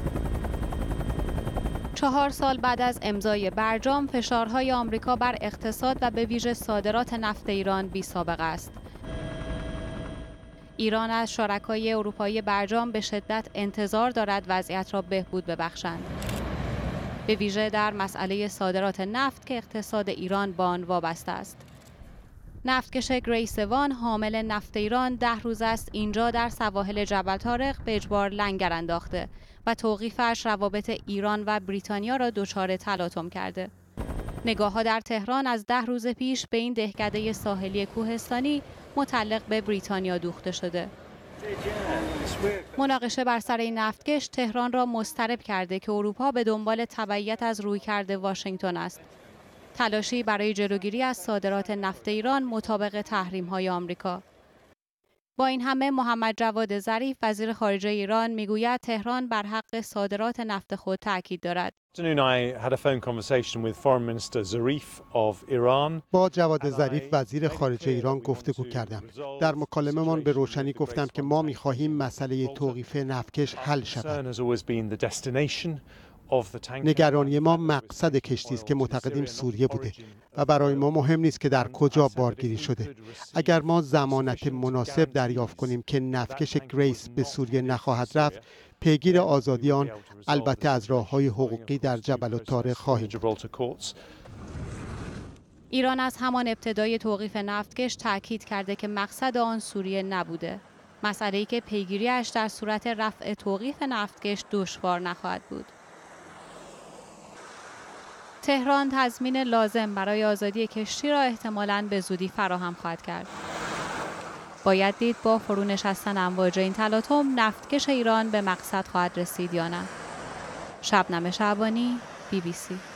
4 سال بعد از امضای برجام، فشارهای آمریکا بر اقتصاد و به ویژه صادرات نفت ایران بی‌سابقه است. ایران از شرکای اروپایی برجام به شدت انتظار دارد وضعیت را بهبود ببخشند، به ویژه در مسئله صادرات نفت که اقتصاد ایران به آن وابسته است. نفتکش گریس وان حامل نفت ایران 10 روز است اینجا در سواحل جبل طارق به اجبار لنگر انداخته و توقیفش روابط ایران و بریتانیا را دچار تلاطم کرده. نگاه‌ها در تهران از 10 روز پیش به این دهکده ساحلی کوهستانی متعلق به بریتانیا دوخته شده. مناقشه بر سر این نفتکش تهران را مضطرب کرده که اروپا به دنبال تبعیت از رویکرد واشنگتن است. تلاشی برای جلوگیری از صادرات نفت ایران مطابق تحریم‌های آمریکا. با این همه محمد جواد ظریف وزیر خارجه ایران میگوید تهران بر حق صادرات نفت خود تاکید دارد. با جواد ظریف وزیر خارجه ایران گفتگو کردم. در مکالمه‌مان به روشنی گفتم که ما می‌خواهیم مسئله توقیف نفتکش حل شود. نگرانی ما مقصد کشتی است که معتقدیم سوریه بوده و برای ما مهم نیست که در کجا بارگیری شده. اگر ما ضمانت مناسب دریافت کنیم که نفتکش گریس به سوریه نخواهد رفت، پیگیر آزادی آن، البته از راه‌های حقوقی در جبل الطارق خواهیم بود. ایران از همان ابتدای توقیف نفتکش تاکید کرده که مقصد آن سوریه نبوده. مسئله‌ای که پیگیریش در صورت رفع توقیف نفتکش دشوار نخواهد بود. تهران تضمین لازم برای آزادی کشتی را احتمالاً به زودی فراهم خواهد کرد. باید دید با فرونشستن امواج این تلاطم نفتکش ایران به مقصد خواهد رسید یا نه. شبنم شعبانی، BBC